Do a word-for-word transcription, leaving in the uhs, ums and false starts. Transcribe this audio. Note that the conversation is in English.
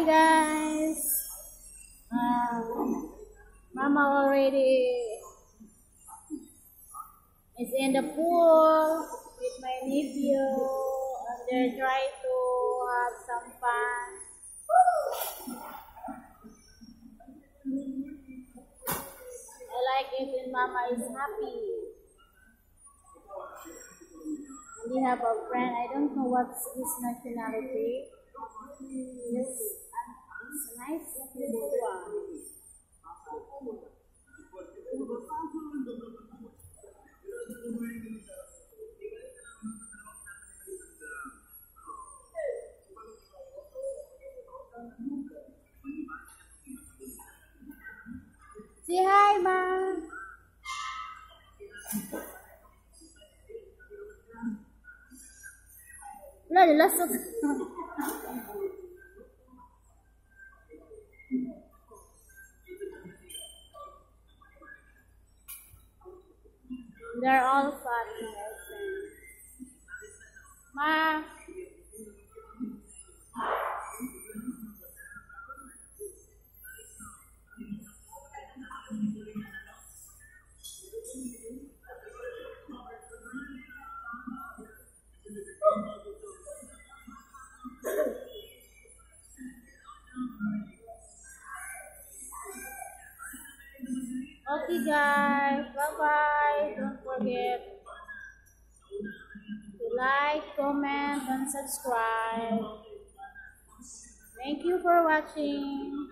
guys. Um, Mama already is in the pool with my nephew, and they're trying to have some fun. I like it when Mama is happy. And we have a friend. I don't know what's his nationality. Yes, it's a nice little one. Say hi, Ma. No, the last one. They're all funny, I think. Ma. Okay guys, bye bye. Don't forget to like, comment, and subscribe. Thank you for watching.